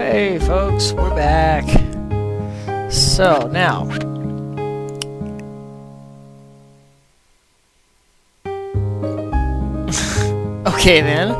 Hey folks, we're back. So now okay then.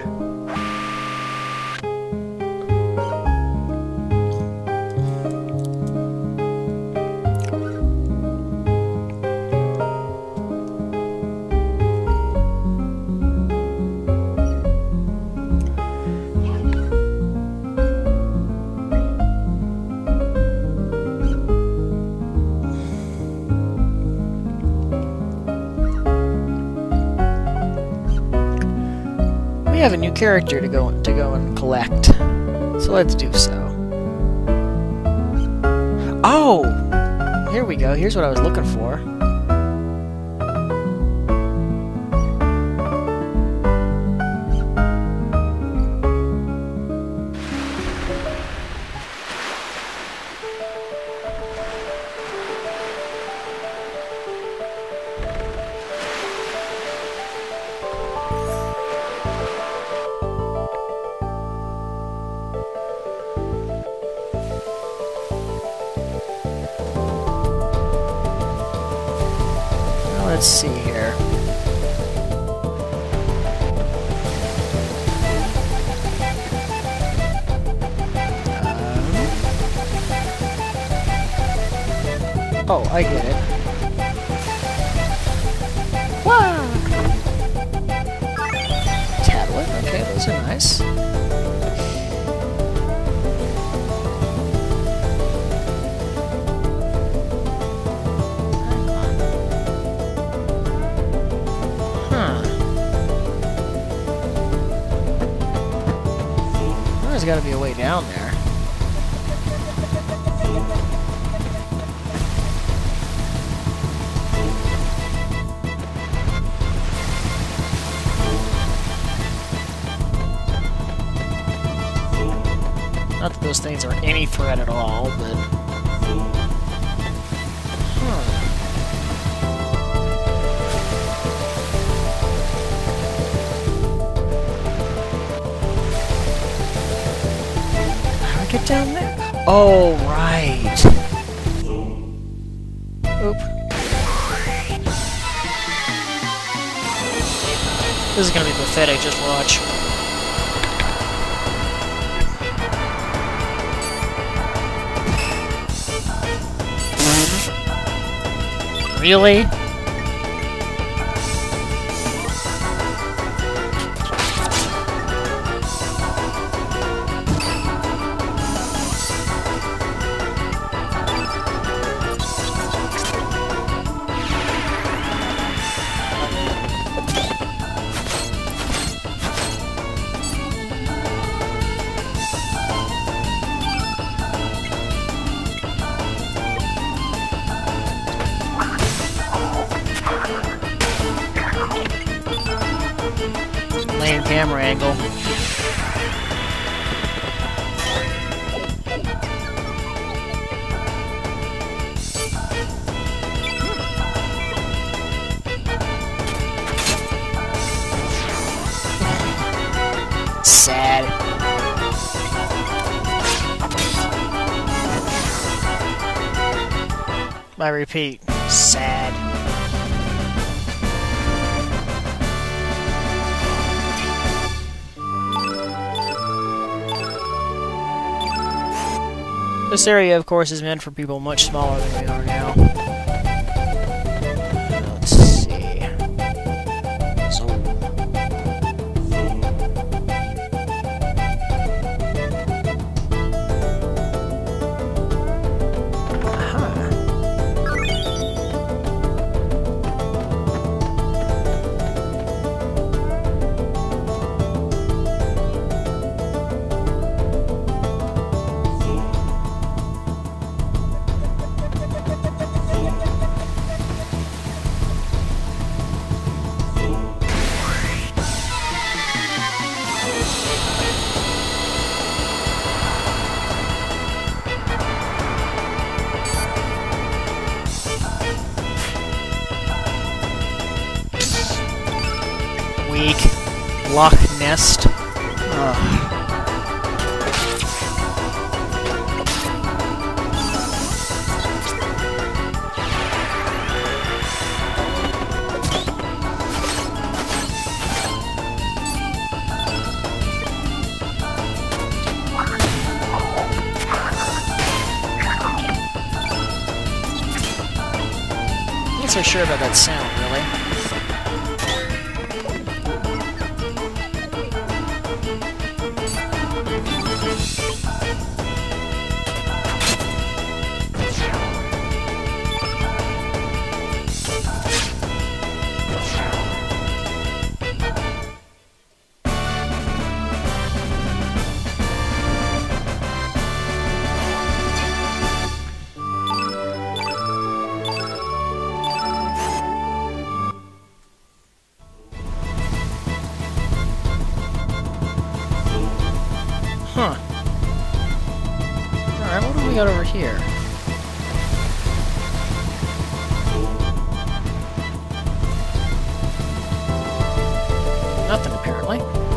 We have a new character to go and collect, so let's do so. Oh, here we go. Here's what I was looking for. Let's see here. Oh, I get it. Wow! Tablet, okay, those are nice. There's got to be a way down there. Not that those things are any threat at all, but... Get down there? Oh, right. Oop. This is gonna be pathetic, just watch. Really? Lame camera angle. Sad. I repeat, sad. This area, of course, is meant for people much smaller than we are now. Let's see. So... Weak. Loch Nest. Ugh. not so sure about that sound, really. Huh. Alright, what do we got over here? Nothing, apparently.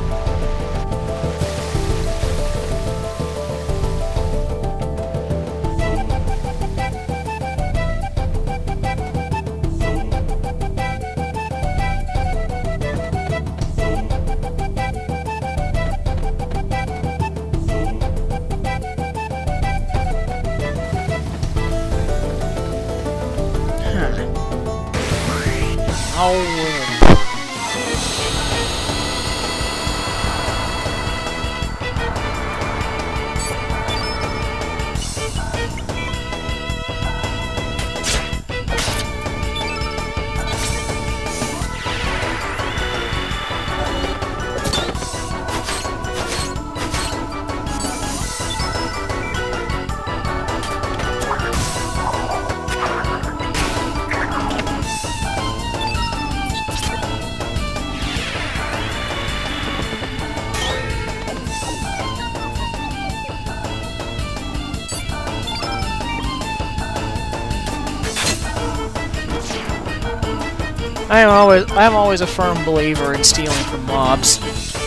I'm always a firm believer in stealing from mobs.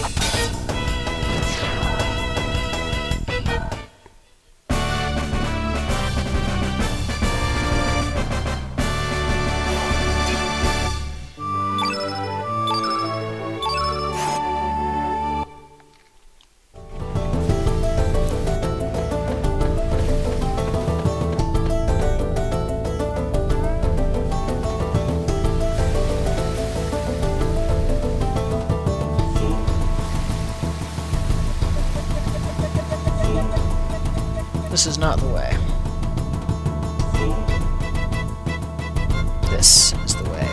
This is not the way. This is the way.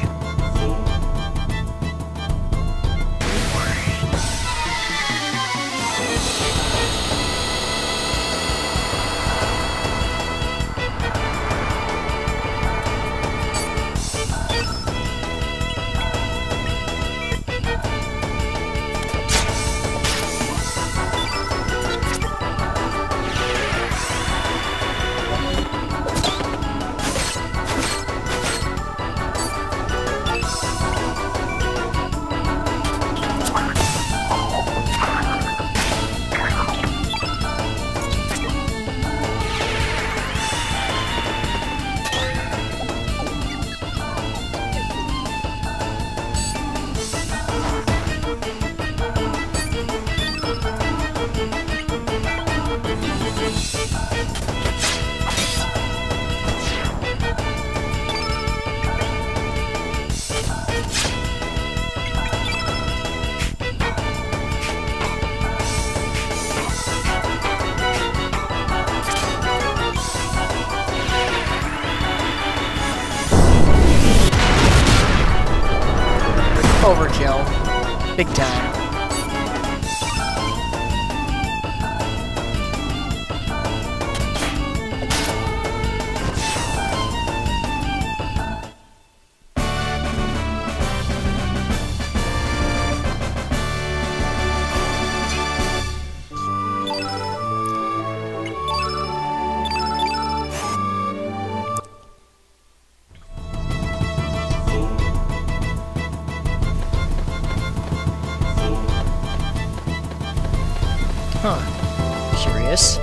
Overkill. Big time. Huh. Curious.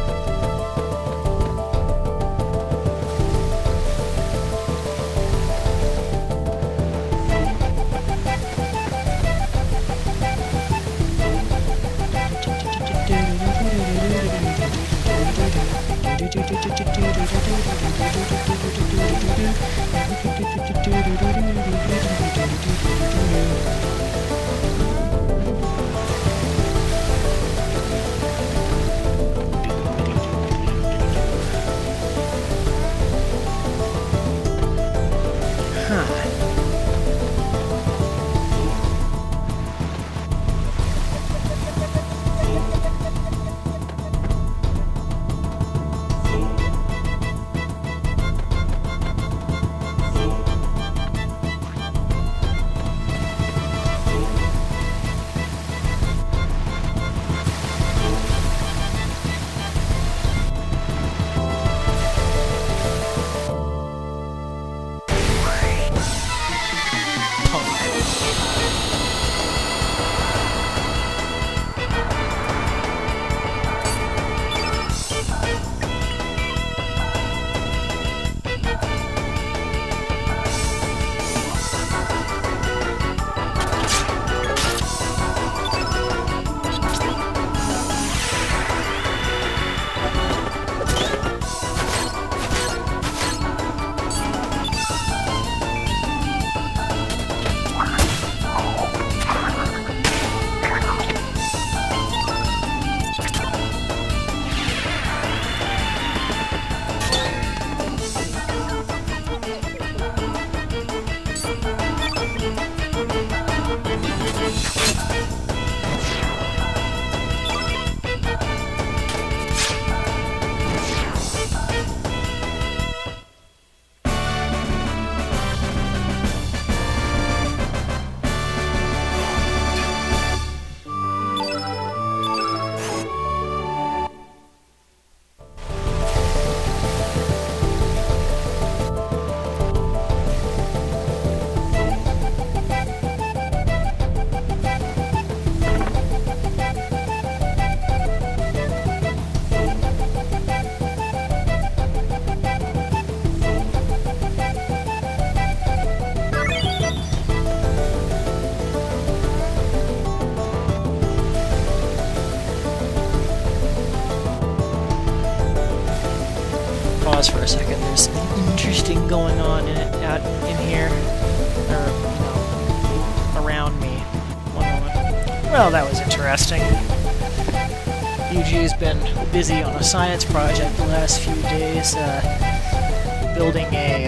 pause for a second. There's something interesting going on in it, out in here, or around me. One moment. Well, that was interesting. Yuji's been busy on a science project the last few days, building a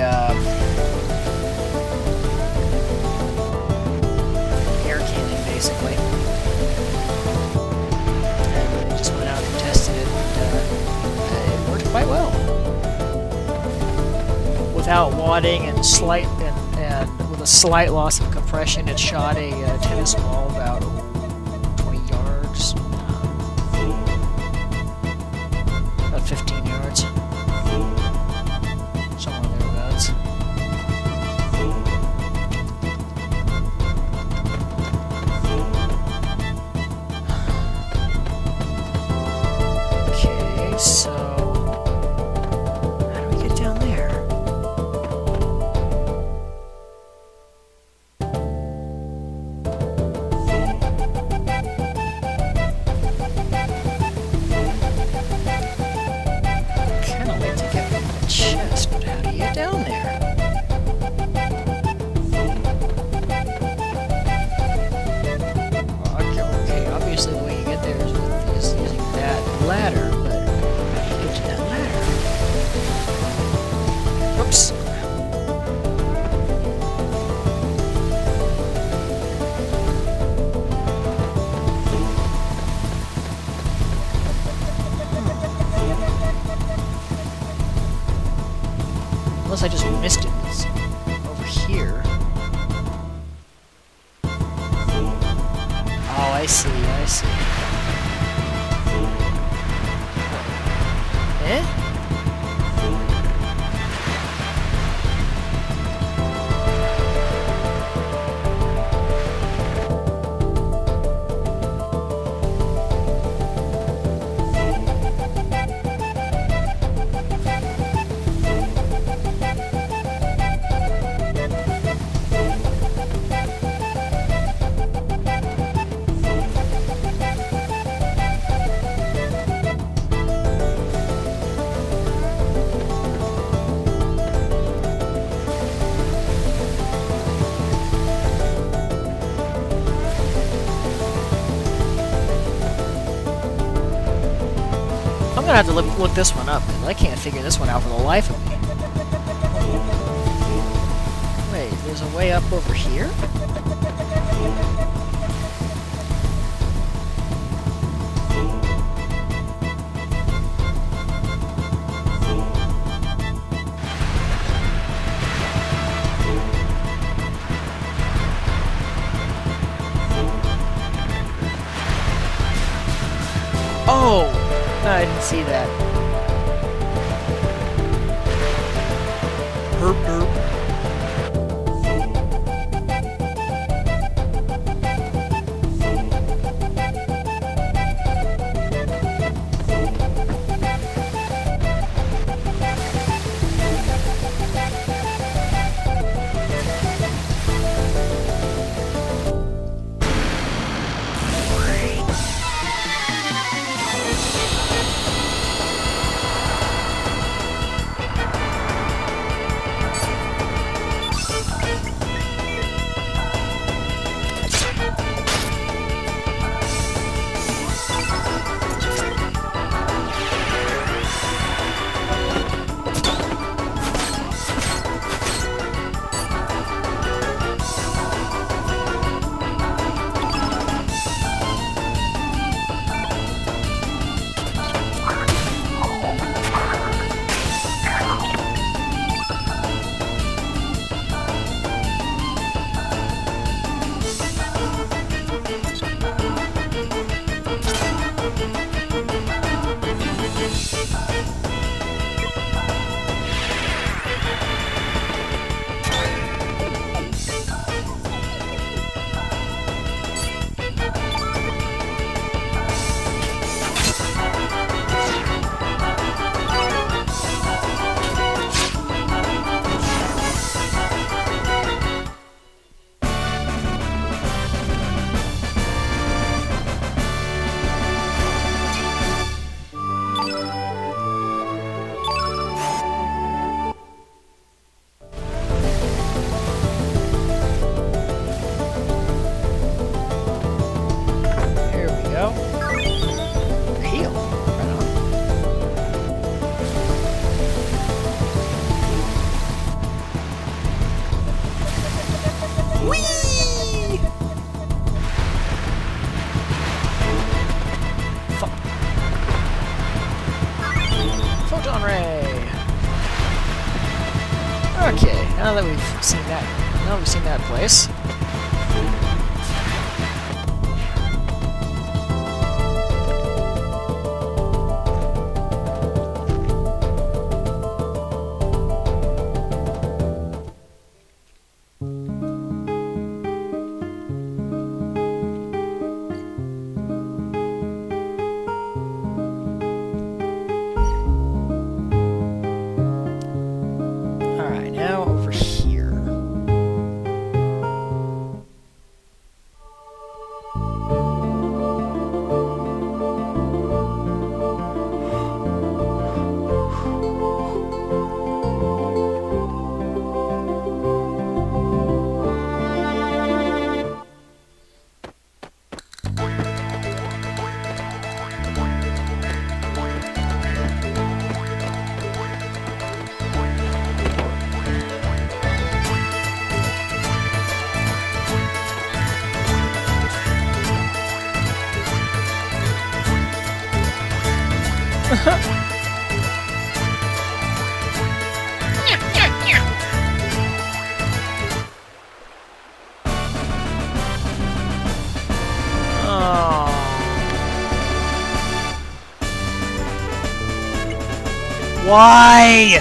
air cannon, basically. And they just went out and tested it, and it worked quite well. Without wadding and with a slight loss of compression, it shot a tennis ball about 20 yards. 15 yards. Somewhere thereabouts. Okay, so how do we get down there? Chest, but how do you get down there? Okay, obviously the way you get there is using that ladder, but how do you get to that ladder? Whoops. Unless I just missed it. It's over here. Oh, I see, I see. Eh? I'm gonna have to look this one up, because I can't figure this one out for the life of me. Wait, there's a way up over here? Oh! No, I didn't see that. Herp derp. now that we've seen that place. Why?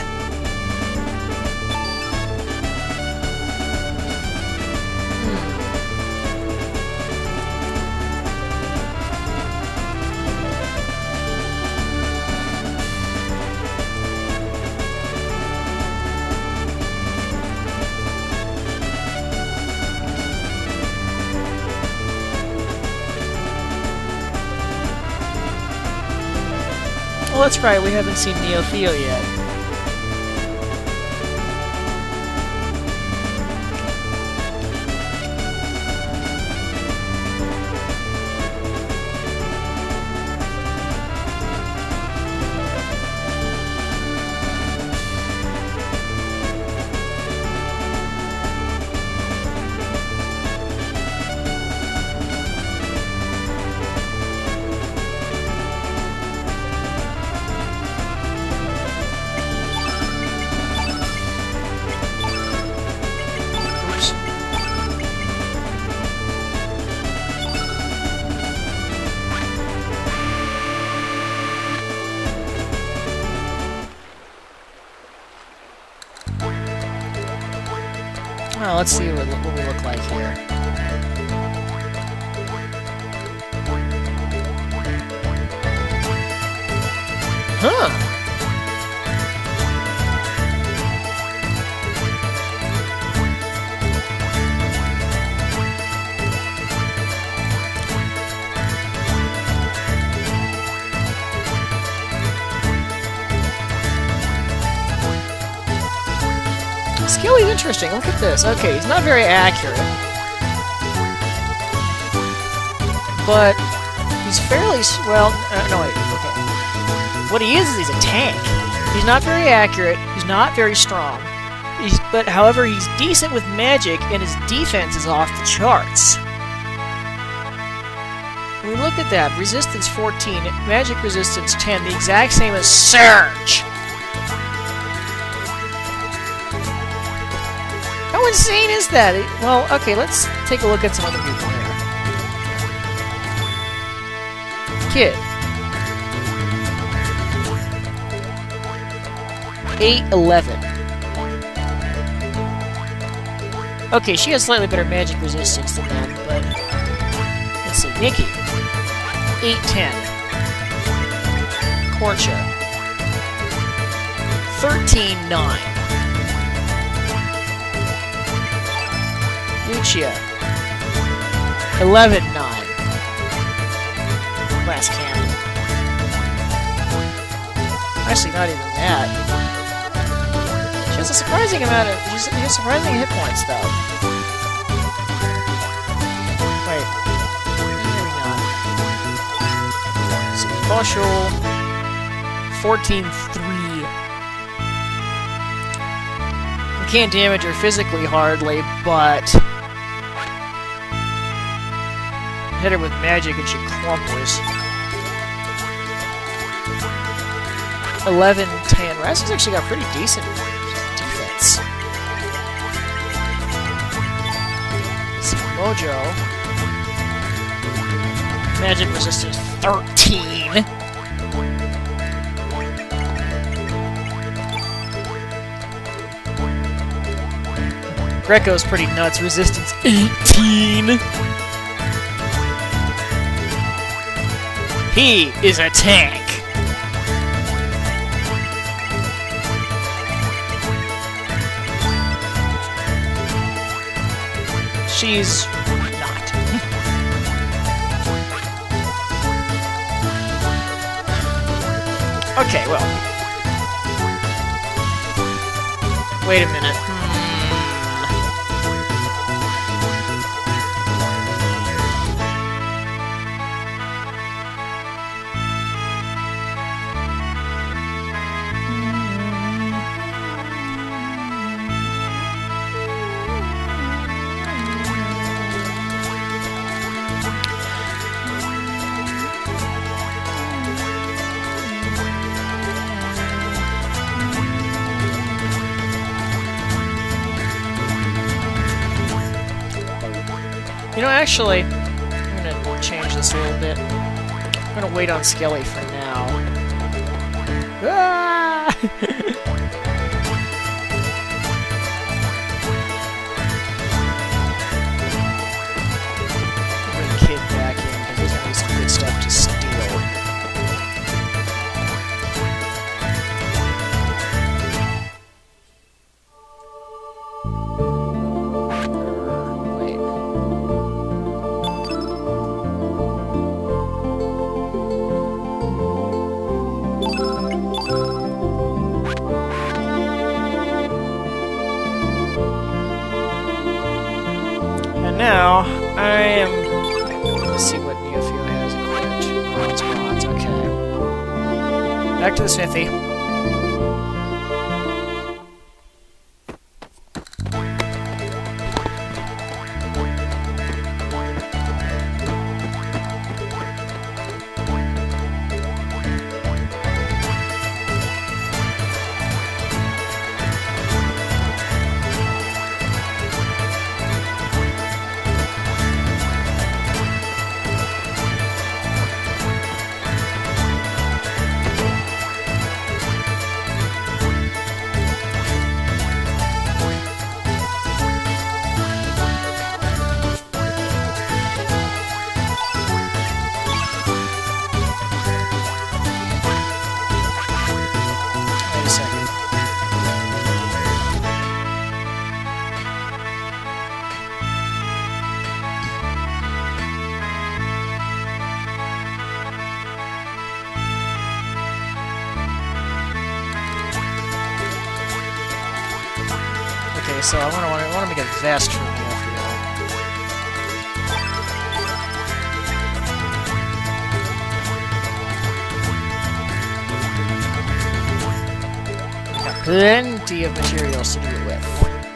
Well, that's right, we haven't seen Neo Theo yet. Well, let's see what we look like here. Huh! Skill is interesting. Look at this. Okay, he's not very accurate. But he's fairly... well, no, wait. Okay. What he is he's a tank. He's not very accurate. He's not very strong. But, however, he's decent with magic, and his defense is off the charts. When we look at that, resistance 14, magic resistance 10, the exact same as Surge! How insane is that? Well, okay, let's take a look at some other people here. Kid. 811. Okay, she has slightly better magic resistance than them, but... let's see, Nikki. 810. Korcha. 13-9. Lucia. 11-9. Glass cannon. Actually, not even that. She has a surprising amount of... she has surprising hit points, though. Wait. Maybe not. Special... 14-3. We can't damage her physically hardly, but... hit her with magic and she crumples. 11-10. Raz has actually got pretty decent defense. Mojo. Magic resistance 13. Greco's pretty nuts. Resistance 18. He is a tank. She's not. Okay, well. Wait a minute. You know, actually, I'm gonna change this a little bit. I'm gonna wait on Skelly for now. Ah! Bring Kid back in because there's gonna be some good stuff to steal. Now, I am... Let's see what Neofio has equipped. Bronze, okay. Back to the smithy. Okay, so I want to make a vest for Neofio. Got plenty of materials to do it with.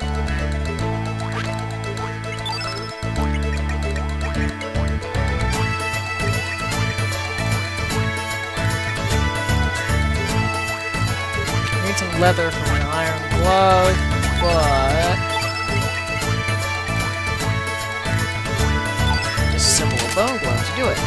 Need some leather for an iron glove. But just assemble a bone glove to do it.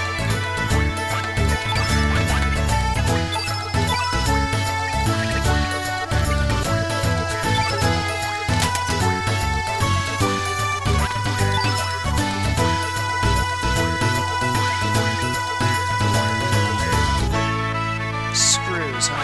Screws, huh?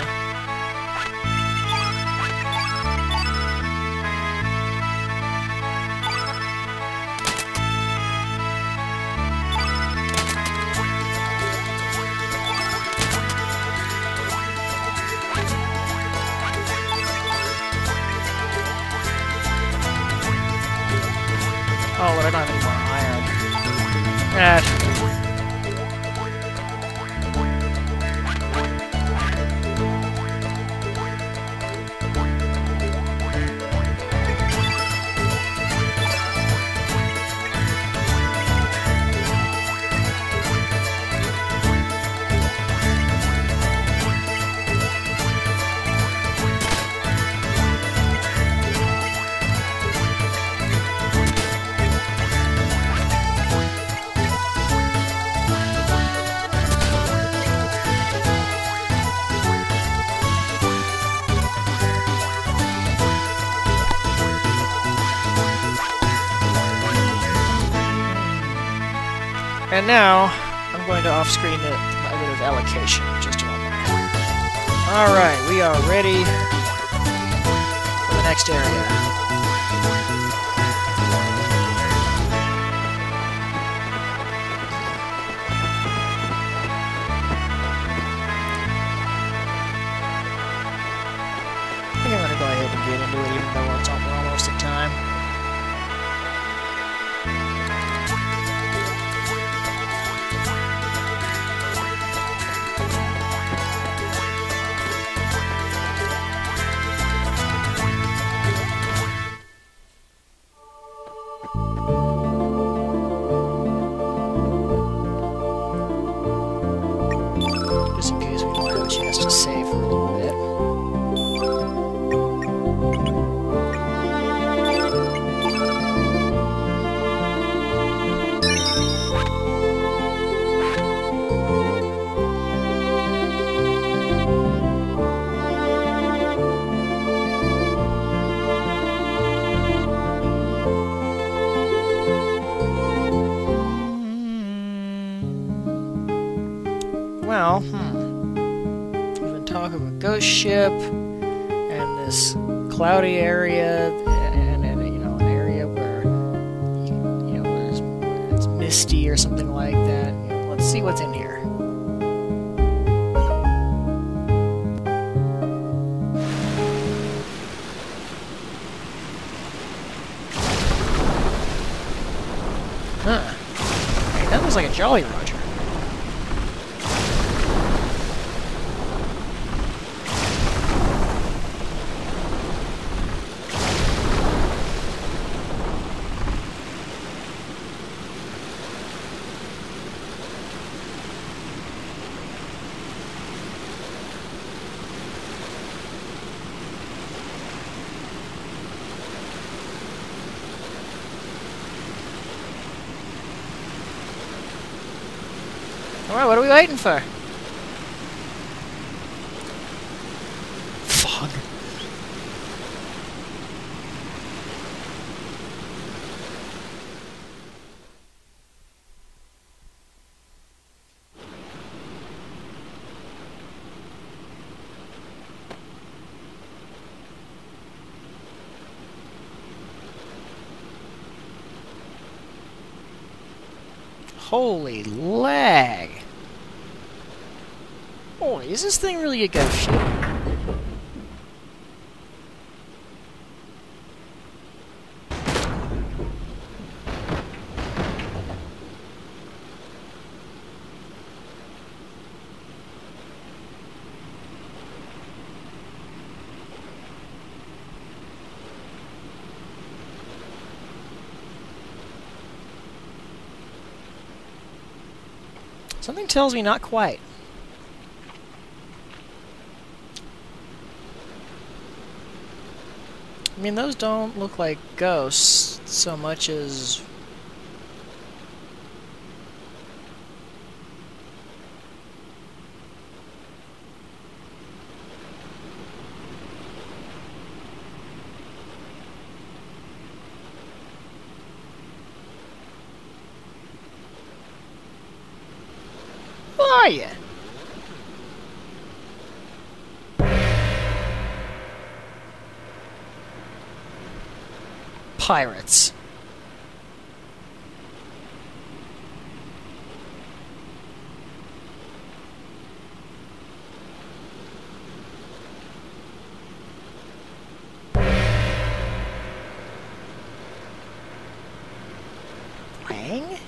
Oh, but I don't have any more iron. Ah, And now, I'm going to off-screen a bit of allocation in just a moment. Alright, we are ready for the next area. I think I'm going to go ahead and get into it even though we're almost at time. Just in case we don't have a chance to save for a little bit. Well, we've been talking of a ghost ship, and this cloudy area, and you know, an area where you know where it's misty or something like that. You know, let's see what's in here. Huh? Hey, that looks like a Jolly Roger. Alright, what are we waiting for? Fog. Holy lag. Holy, is this thing really a ghost ship? Something tells me not quite. I mean, those don't look like ghosts so much as... Who are you? Pirates. Wang?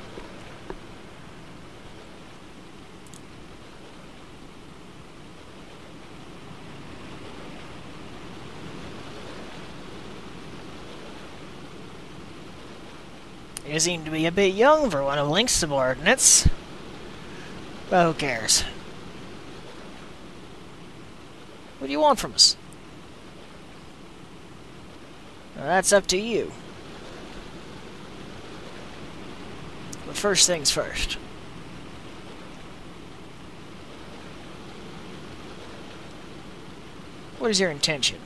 You seem to be a bit young for one of Link's subordinates. But who cares? What do you want from us? Well, that's up to you. But first things first. What is your intention?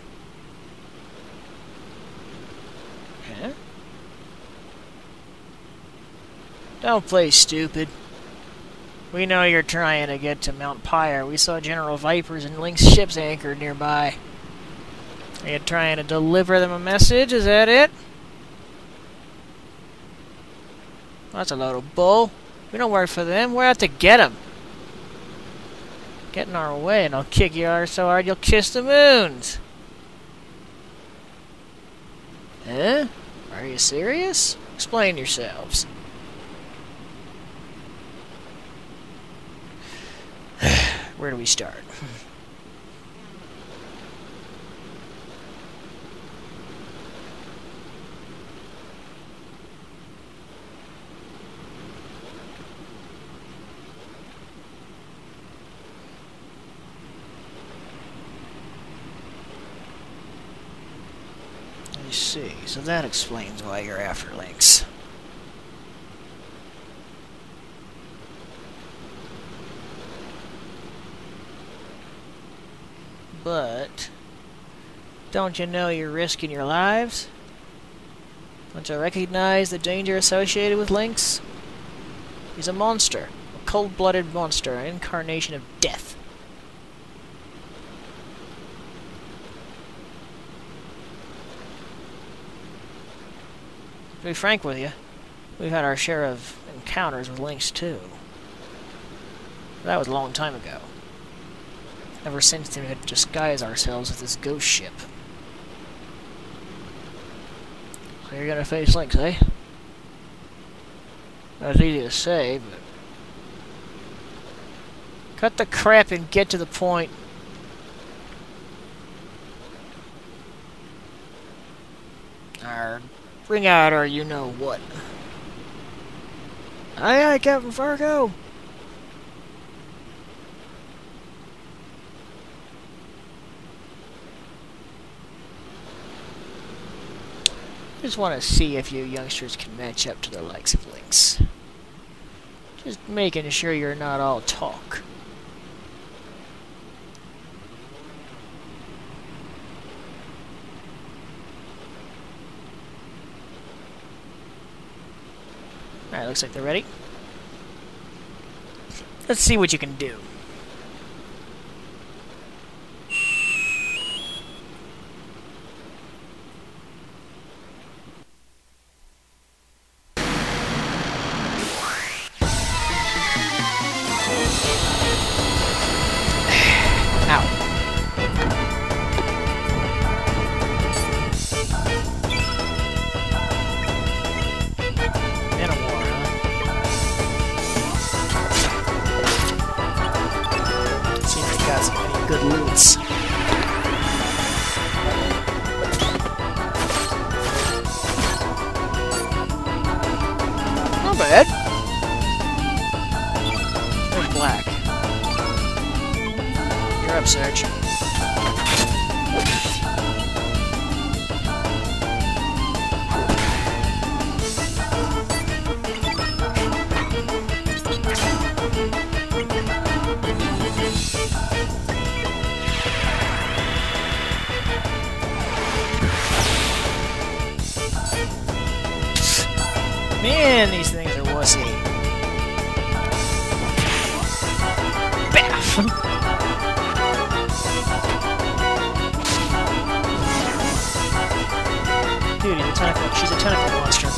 Huh? Don't play stupid. We know you're trying to get to Mount Pyre. We saw General Viper's and Link's ships anchored nearby. Are you trying to deliver them a message? Is that it? That's a load of bull. We don't work for them. We're out to get them. Get in our way and I'll kick your arse so hard you'll kiss the moons. Huh? Are you serious? Explain yourselves. Where do we start? I see. So that explains why you're after Lynx. But don't you know you're risking your lives? Don't you recognize the danger associated with Lynx? He's a monster. A cold-blooded monster. An incarnation of death. To be frank with you, we've had our share of encounters with Lynx too. That was a long time ago. Ever since then, we had to disguise ourselves with this ghost ship. So you're gonna face Lynx, eh? That's easy to say, but... cut the crap and get to the point. Or bring out our you-know-what. Aye, aye, Captain Fargo! Just want to see if you youngsters can match up to the likes of Lynx. Just making sure you're not all talk. Alright, looks like they're ready. Let's see what you can do. Good loots. Not bad. They're black. You're up, Serge. Man, these things are wussy. Baff! Dude, he's a tentacle. She's a tentacle monster.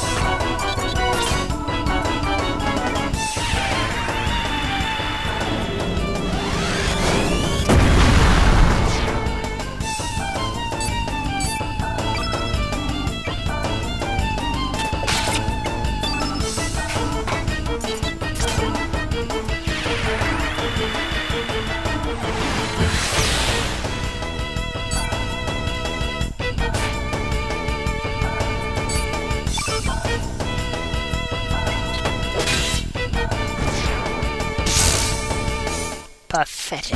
Pathetic.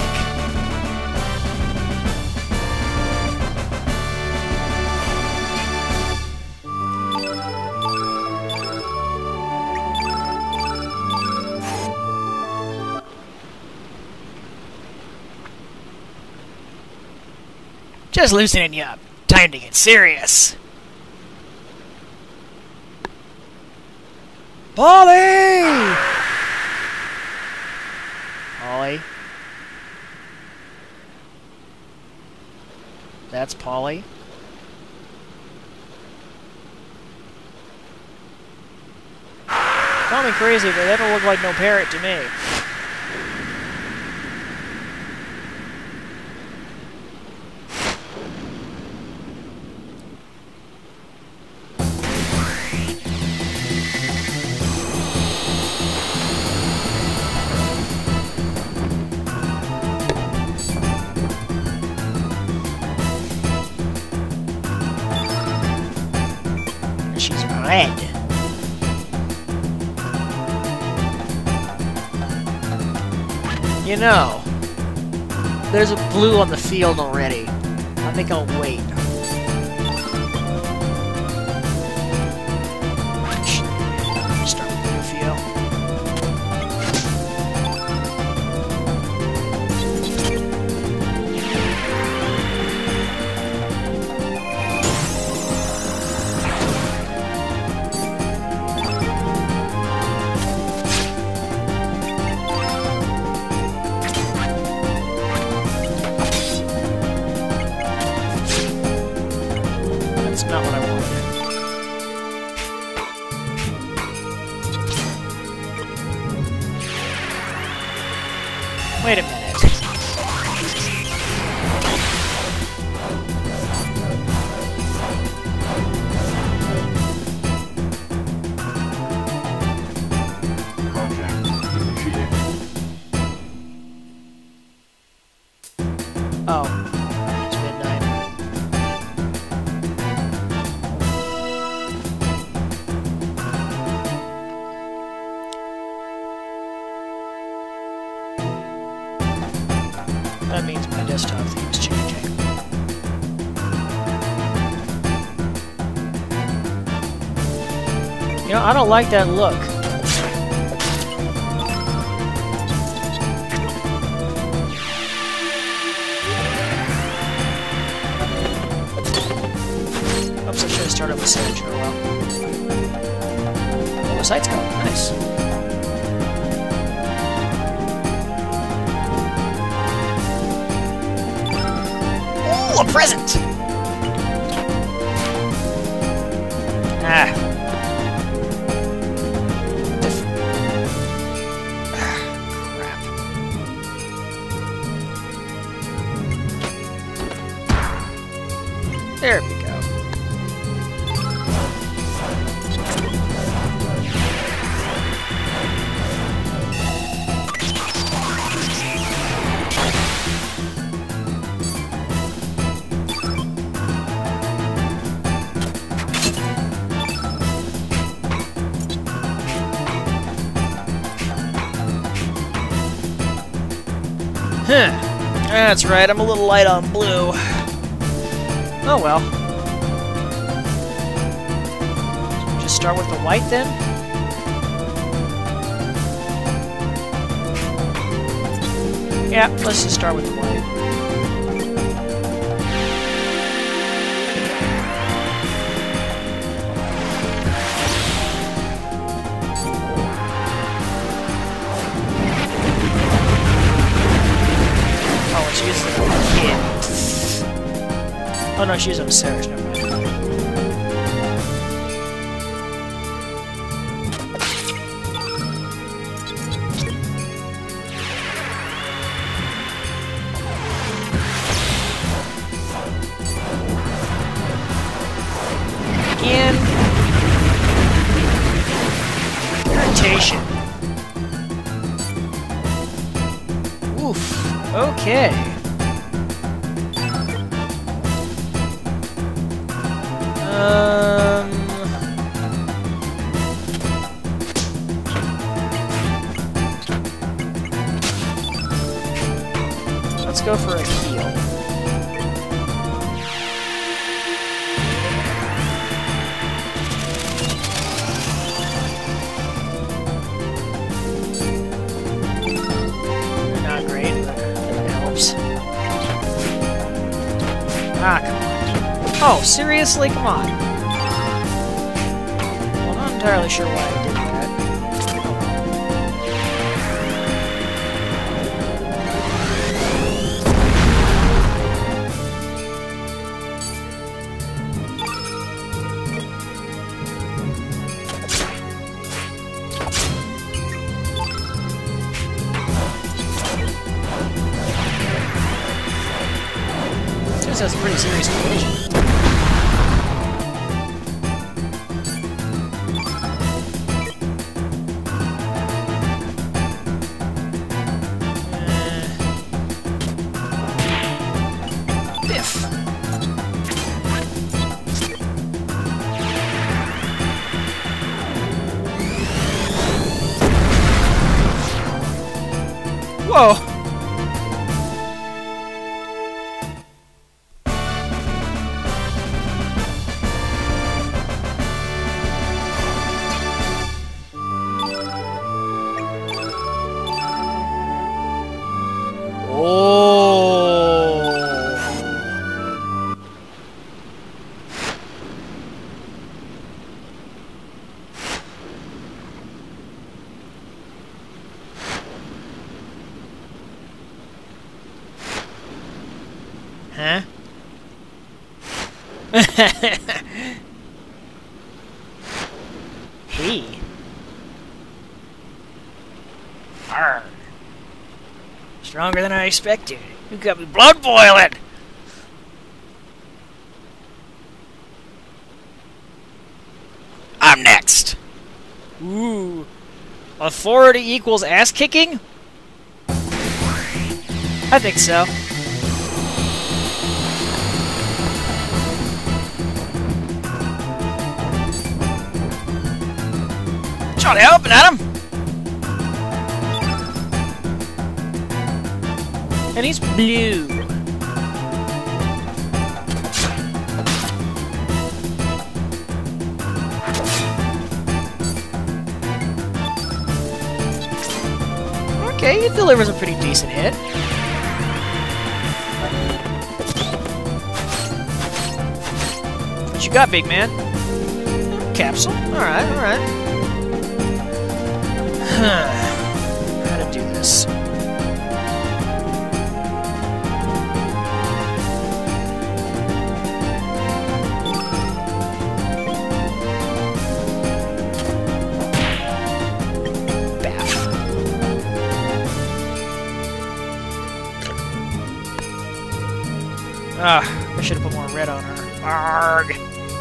Just loosening you up. Time to get serious. Polly! Polly? That's Polly? Call me crazy, but that don't look like no parrot to me. She's red. You know, there's a blue on the field already. I think I'll wait. Start with blue field. That's not what I wanted. Wait a minute. Oh. It's midnight. That means my desktop theme is changing. You know, I don't like that look. Oops, I should have started with Sage. Oh well. Oh, the sight's going. Nice. Ooh, a present! Ah. Crap. There we go. Huh. That's right, I'm a little light on blue. Oh well. Just start with the white then? Yeah, let's just start with the white. She's a kid. Oh no, she's on Sarah's, never mind. Again. Irritation. Oof. Okay. Let's go for a heal. Not great, but it helps. Ah, come on. Oh, seriously? Come on. Well, I'm not entirely sure why I did that. This has a pretty serious collision. Biff. Whoa! Huh? He. Arr. Stronger than I expected. You got me blood boiling. I'm next. Ooh. Authority equals ass kicking? I think so. Trying to help at him. And he's blue. Okay, he delivers a pretty decent hit. What you got, big man? Capsule? Alright, alright. How to do this? Bath. Ah, I should have put more red on her. Arg!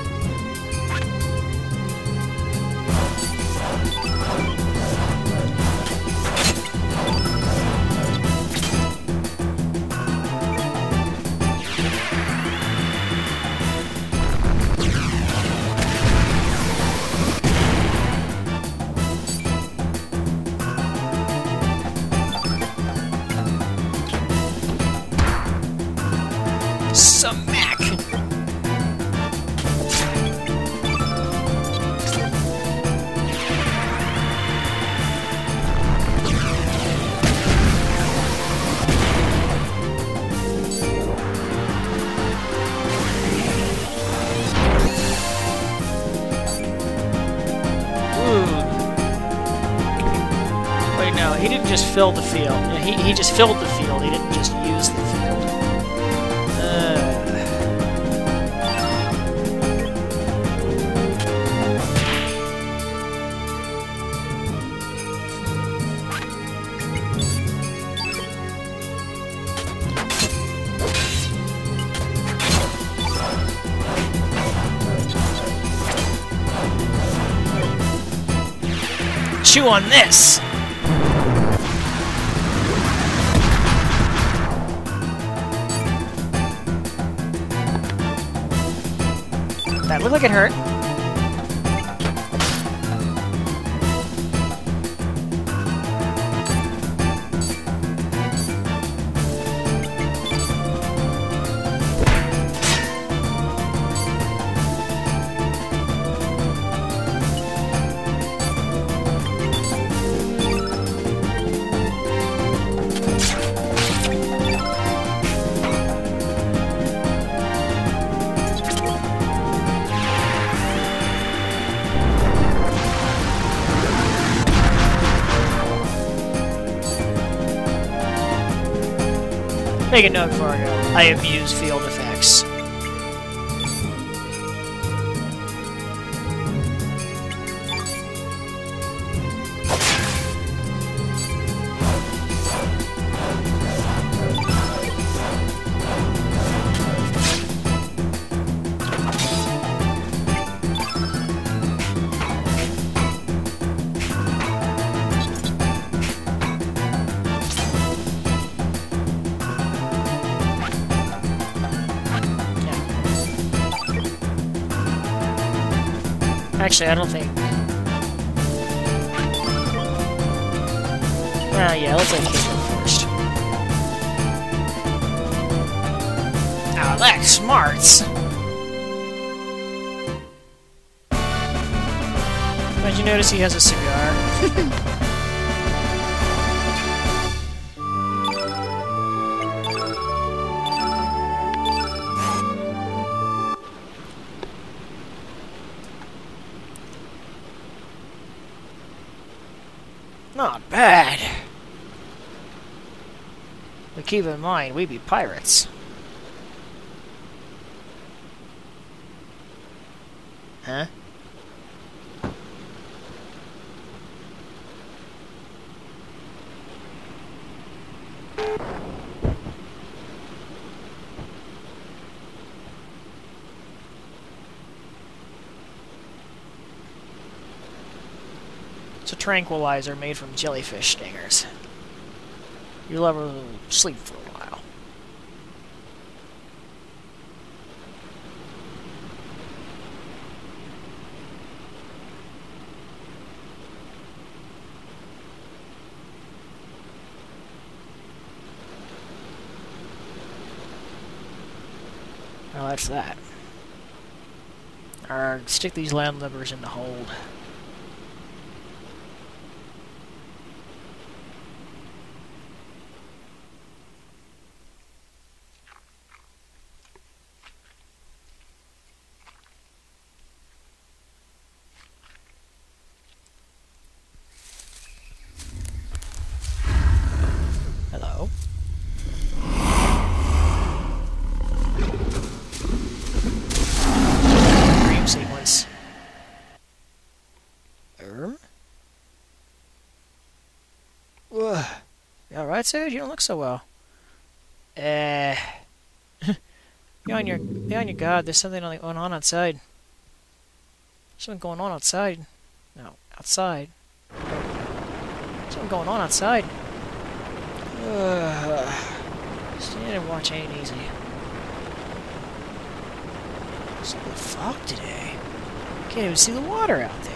Smack! Wait, no, he didn't just fill the field. He just filled the field, he didn't just use the field. Chew on this! That looked like it hurt. Make a note for you. I abuse field effects. Actually, I don't think... yeah, let's let Kid go first. Now that's smarts! Did you notice he has a cigar? Not bad. But keep in mind, we be pirates. Huh? It's a tranquilizer made from jellyfish stingers. You'll ever sleep for a while. Well, that's that. Stick these landlubbers in the hold. Hello. Dream sequence. Ugh. You alright, Sage? You don't look so well. You're on your guard. There's something going on outside. Something going on outside. No, outside. Something going on outside. Stand and watch ain't easy. It's like the fog today. Can't even see the water out there.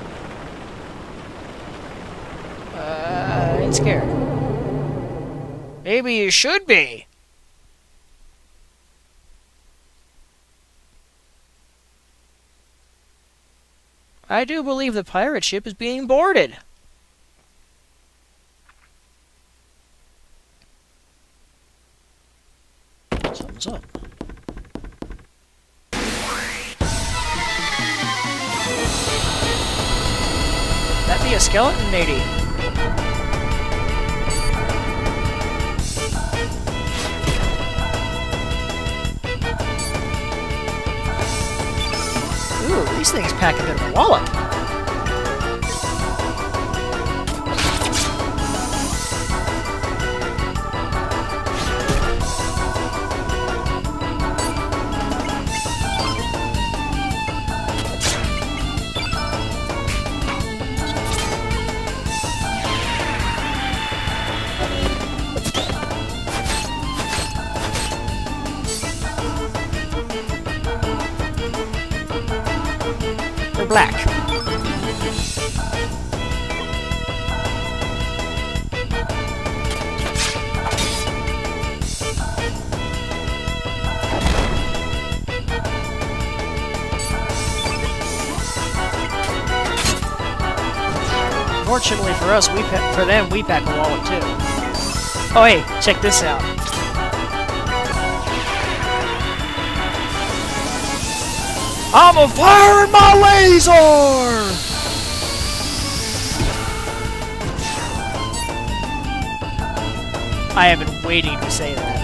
I ain't scared. Maybe you should be. I do believe the pirate ship is being boarded. Something's up. That be a skeleton, matey. Ooh, these things pack a bit of a wallop. Black. Fortunately for us, for them, we pack a wallet too. Oh hey, check this out. I'm a firing my laser! I have been waiting to say that.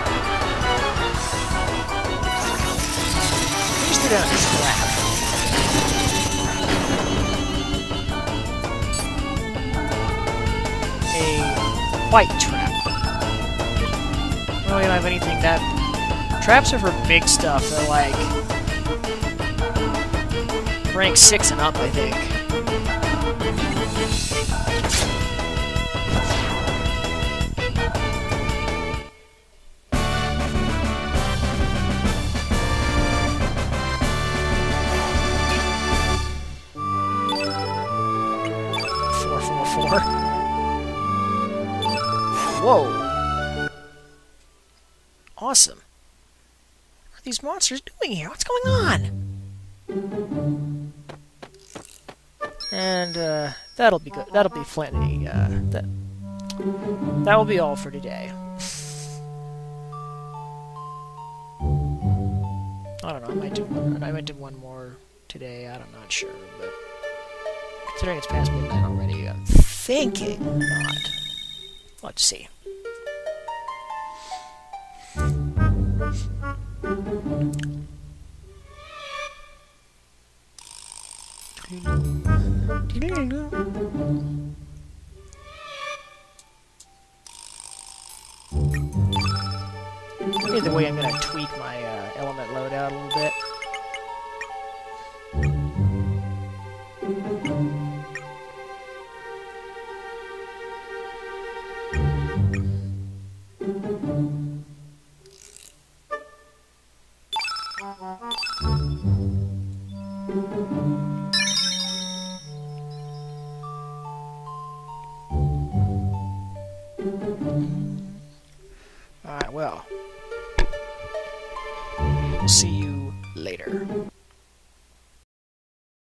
Down this crap. quite trap. Well, we don't have anything that... Traps are for big stuff. They're like... rank 6 and up, I think. Whoa! Awesome. What are these monsters doing here? What's going on? And, that'll be good. That'll be plenty. That will be all for today. I don't know, I might do one more today, I'm not sure, but considering it's past midnight already, I'm thinking not. Let's see. Either way, I'm gonna tweak my element loadout a little bit. Alright, well, we'll see you later.